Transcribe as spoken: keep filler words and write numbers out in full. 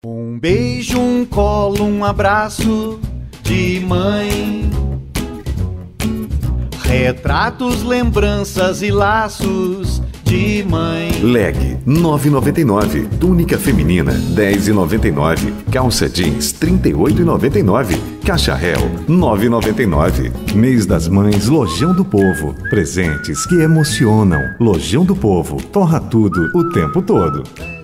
Um beijo, um colo, um abraço de mãe. Retratos, lembranças e laços de mãe. Leg nove e noventa e nove, túnica feminina dez e noventa e nove, calça jeans trinta e oito e noventa e nove, caixa réu nove e noventa e nove. Mês das Mães, Lojão do Povo. Presentes que emocionam. Lojão do Povo, torra tudo o tempo todo.